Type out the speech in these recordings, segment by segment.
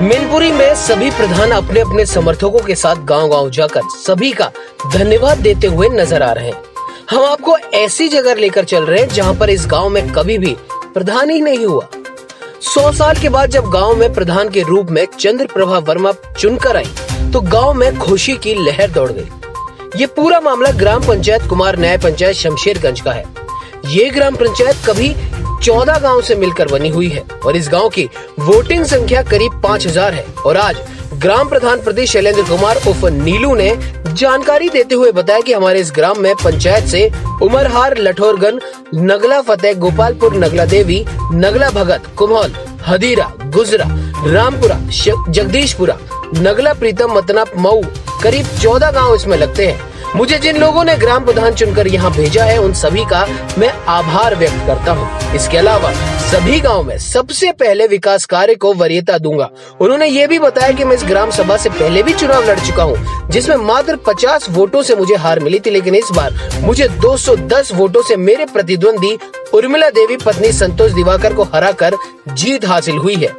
मैनपुरी में सभी प्रधान अपने अपने समर्थकों के साथ गांव-गांव जाकर सभी का धन्यवाद देते हुए नजर आ रहे हैं। हम आपको ऐसी जगह लेकर चल रहे हैं जहां पर इस गांव में कभी भी प्रधान ही नहीं हुआ। 100 साल के बाद जब गांव में प्रधान के रूप में चंद्र प्रभा वर्मा चुनकर आई तो गांव में खुशी की लहर दौड़ गई। ये पूरा मामला ग्राम पंचायत कुमार न्याय पंचायत शमशेरगंज का है। ये ग्राम पंचायत कभी 14 गांव से मिलकर बनी हुई है और इस गांव की वोटिंग संख्या करीब 5000 है। और आज ग्राम प्रधान प्रति शैलेंद्र कुमार उर्फ नीलू ने जानकारी देते हुए बताया कि हमारे इस ग्राम में पंचायत से उमरहार, लठोरगन, नगला फतेह, गोपालपुर, नगला देवी, नगला भगत, कुम्हौल, हदीरा, गुजरा, रामपुरा, जगदीशपुरा, नगला प्रीतम, मतना, मऊ करीब 14 गाँव इसमें लगते हैं। मुझे जिन लोगों ने ग्राम प्रधान चुनकर यहाँ भेजा है उन सभी का मैं आभार व्यक्त करता हूँ। इसके अलावा सभी गांव में सबसे पहले विकास कार्य को वरीयता दूंगा। उन्होंने ये भी बताया कि मैं इस ग्राम सभा से पहले भी चुनाव लड़ चुका हूँ जिसमें मात्र 50 वोटों से मुझे हार मिली थी, लेकिन इस बार मुझे 210 वोटों से मेरे प्रतिद्वंदी उर्मिला देवी पत्नी संतोष दिवाकर को हराकर जीत हासिल हुई है।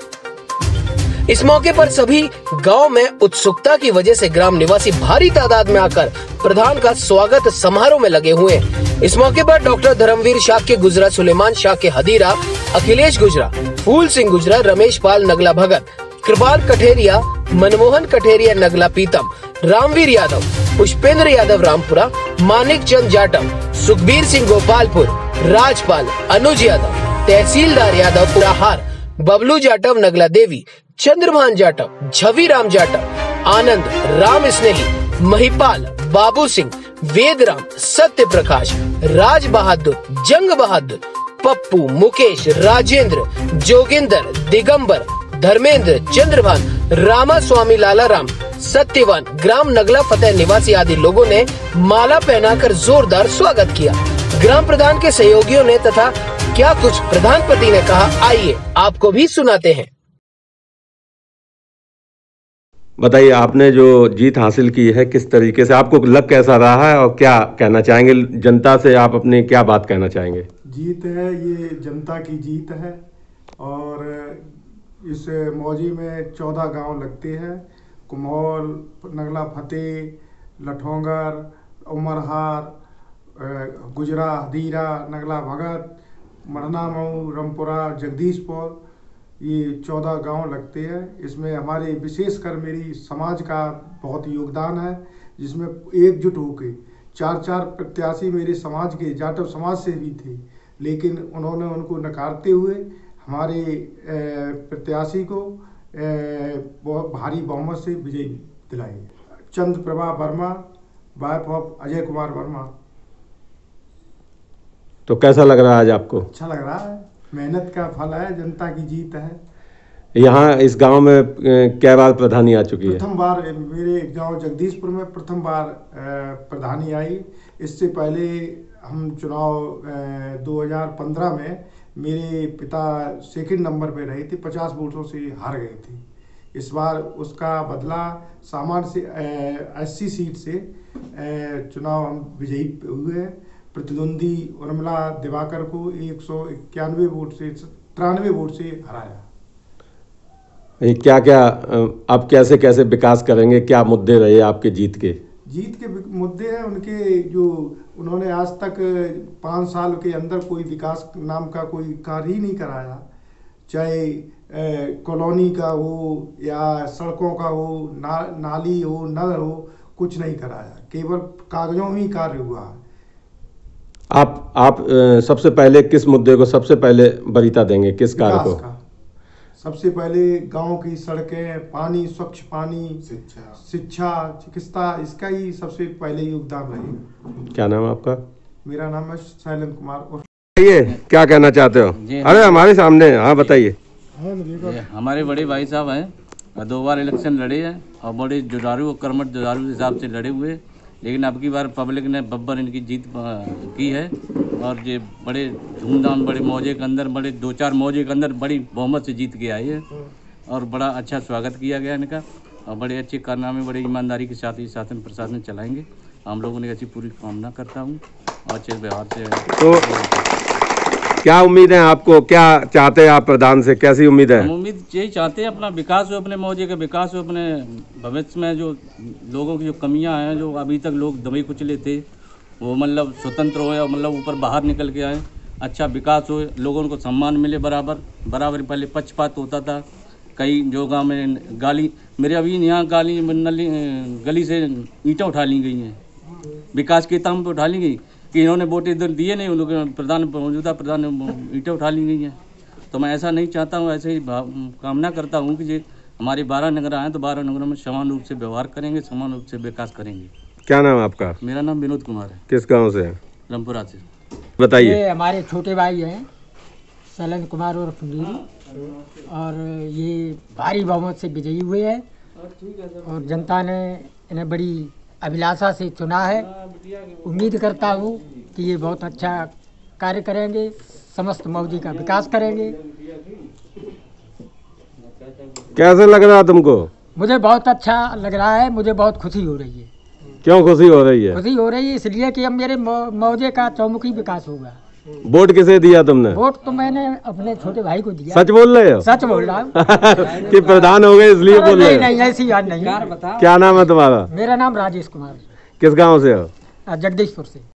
इस मौके पर सभी गांव में उत्सुकता की वजह से ग्राम निवासी भारी तादाद में आकर प्रधान का स्वागत समारोह में लगे हुए हैं। इस मौके पर डॉक्टर धर्मवीर शाह के गुजरा, सुलेमान शाह के हदीरा, अखिलेश गुजरा, फूल सिंह गुजरा, रमेश पाल नगला भगत, कृपाल कठेरिया, मनमोहन कठेरिया नगला पीतम, रामवीर यादव, पुष्पेंद्र यादव रामपुरा, मानिक चंद जाटव, सुखबीर सिंह गोपालपुर, राजपाल, अनुज यादव, तहसीलदार यादव पुराहार, बबलू जाटव नगला देवी, चंद्रभान जाटव, झवी राम जाटव, आनंद, राम स्नेही, महिपाल, बाबू सिंह, वेदराम, सत्य प्रकाश, राज बहादुर, जंग बहादुर, पप्पू, मुकेश, राजेंद्र, जोगिंदर, दिगंबर, धर्मेंद्र, चंद्रभान, रामा स्वामी, लाला राम, सत्यवान, ग्राम नगला फतेह निवासी आदि लोगों ने माला पहनाकर जोरदार स्वागत किया। ग्राम प्रधान के सहयोगियों ने तथा क्या कुछ प्रधानपति ने कहा, आइए आपको भी सुनाते हैं। बताइए, आपने जो जीत हासिल की है किस तरीके से, आपको लग कैसा रहा है और क्या कहना चाहेंगे जनता से, आप अपने क्या बात कहना चाहेंगे? जीत है, ये जनता की जीत है और इस मौजी में 14 गांव लगते हैं। कुम्हौल, नगला फतेह, लठोंगर, उमरहार, गुजरा, हदीरा, नगला भगत, मरना, मऊ, रामपुरा, जगदीशपुर, ये 14 गांव लगते हैं। इसमें हमारे विशेषकर मेरी समाज का बहुत योगदान है, जिसमें एकजुट होकर 4 प्रत्याशी मेरे समाज के जाटव समाज से भी थे, लेकिन उन्होंने उनको नकारते हुए हमारे प्रत्याशी को बहुत भारी बहुमत से विजय दिलाई। Chandra Prabha Verma, wife of Ajay Kumar Verma. तो कैसा लग रहा है आज आपको? अच्छा लग रहा है, मेहनत का फल है, जनता की जीत है। यहाँ इस गांव में क्या बार प्रधानी आ चुकी है? प्रथम बार मेरे गांव जगदीशपुर में प्रथम बार प्रधानी आई। इससे पहले हम चुनाव 2015 में मेरे पिता सेकंड नंबर पे रहे थे, 50 वोटों से हार गए थे। इस बार उसका बदला सामान्य से 80 सीट से चुनाव हम विजयी हुए हैं। प्रतिद्वंदी उर्मिला दिवाकर को 191 वोट से 93 वोट से हराया। क्या क्या आप कैसे कैसे विकास करेंगे, क्या मुद्दे रहे आपके जीत के? जीत के मुद्दे हैं उनके, जो उन्होंने आज तक 5 साल के अंदर कोई विकास नाम का कोई कार्य ही नहीं कराया, चाहे कॉलोनी का हो या सड़कों का हो, नाली हो, नल हो, कुछ नहीं कराया, केवल कागजों में ही कार्य हुआ। आप सबसे पहले किस मुद्दे को सबसे पहले वरीयता देंगे, किस कार्य को? सबसे पहले गांव की सड़कें, पानी, स्वच्छ पानी, शिक्षा, चिकित्सा, इसका ही सबसे पहले योगदान रहेगा। क्या नाम है आपका? मेरा नाम है शैलेंद्र कुमार। ये क्या कहना चाहते हो? अरे हमारे सामने, हाँ बताइए। हमारे बड़े भाई साहब हैं, 2 बार इलेक्शन लड़े हैं और बड़े जुझारू और कर्मठ जुझारू के हिसाब से लड़े हुए, लेकिन अब की बार पब्लिक ने बब्बर इनकी जीत की है और ये बड़े धूमधाम, बड़े मौजे के अंदर, बड़े 2-4 मौजे के अंदर बड़ी बहुमत से जीत के आई है और बड़ा अच्छा स्वागत किया गया इनका और बड़े अच्छे कारनामे बड़े ईमानदारी के साथ ही शासन प्रशासन चलाएंगे। हम लोगों ने ऐसी पूरी कामना करता हूँ और अच्छे व्यवहार से। तो क्या उम्मीद है आपको, क्या चाहते हैं आप प्रधान से, कैसी उम्मीद है? हम उम्मीद यही चाहते हैं अपना विकास हो, अपने मौजे का विकास हो, अपने भविष्य में जो लोगों की जो कमियां हैं, जो अभी तक लोग दबे कुचले थे, वो मतलब स्वतंत्र हो या मतलब ऊपर बाहर निकल के आए, अच्छा विकास हो, लोगों को सम्मान मिले बराबर। पहले पक्षपात होता था, कई जो गाँव में गाली, मेरे अभी यहाँ गली से ईंटें उठा ली गई हैं, विकास के नाम पर उठा ली गई कि इन्होंने वोट इधर दिए नहीं, उन लोग मौजूदा प्रधान ईंटें उठा ली गई हैं। तो मैं ऐसा नहीं चाहता हूँ, ऐसे ही कामना करता हूँ कि ये हमारे 12 नगर आए तो 12 नगरों में समान रूप से व्यवहार करेंगे, समान रूप से विकास करेंगे। क्या नाम है आपका? मेरा नाम विनोद कुमार है। किस गांव से है? रामपुरा से। बताइए। ये हमारे छोटे भाई हैं शैलेंद्र कुमार और नीरू, और ये भारी बहुमत से विजयी हुए हैं और जनता ने इन्हें बड़ी अभिलाषा से चुना है। उम्मीद करता हूँ कि ये बहुत अच्छा कार्य करेंगे, समस्त मौजी का विकास करेंगे। कैसे लग रहा तुमको? मुझे बहुत अच्छा लग रहा है, मुझे बहुत खुशी हो रही है। क्यों खुशी हो रही है? खुशी हो रही है इसलिए कि अब मेरे मौजे का चौमुखी विकास होगा। वोट किसे दिया तुमने? वोट तो मैंने अपने छोटे भाई को दिया। सच बोल रहे हो? सच बोल रहा हूँ। कि प्रधान हो गए इसलिए बोल रहे हो? नहीं, ऐसी बात नहीं। क्या नाम है तुम्हारा? मेरा नाम राजेश कुमार। किस गांव से हो? जगदीशपुर से।